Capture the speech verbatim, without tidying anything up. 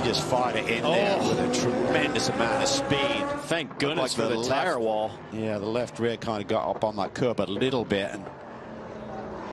just fired it in oh. there with a tremendous amount of speed. Thank goodness like for the, the tire wall. Yeah, the left rear kind of got up on that curb a little bit and